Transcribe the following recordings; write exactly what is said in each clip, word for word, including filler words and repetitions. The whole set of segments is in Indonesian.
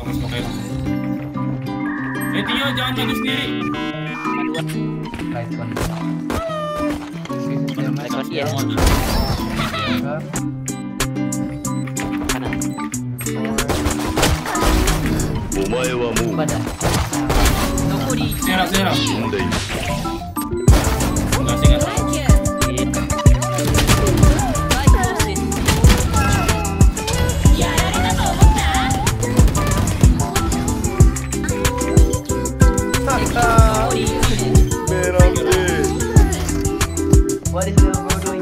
Fokus pakai lo. Eh Tio jangan maju sendiri. Right one. Right one dia. Kanan. Omae wa mou Pada. Serap serap. shindai. Enggak sih enggak. What is the bro doing?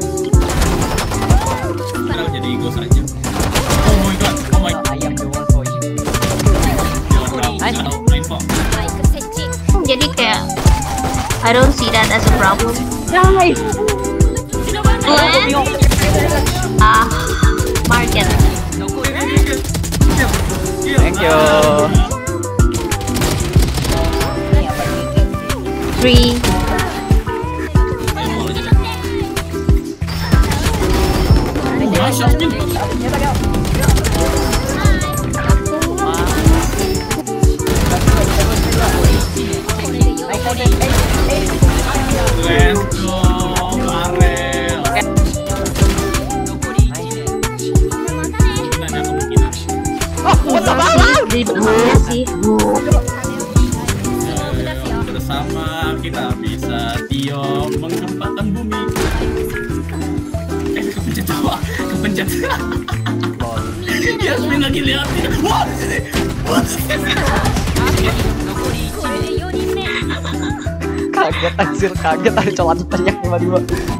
Kenapa jadi ego saja? Oh my god, oh my god. I am the one for you. Jangan tahu info. Jadi kayak I don't see that as a problem. Guys. Glenn? Ah, market. Thank you. Three. Let's go, Marel. Gimana kemungkinan? Di bawah sih. Bersama kita bisa Tio menggemparkan bumi. Eh kepencet apa? Kepencet. Yasmin lagi liatin. Wah di sini. Wah di sini. Kaget anjir, kaget ada cowok teriak tiba-tiba.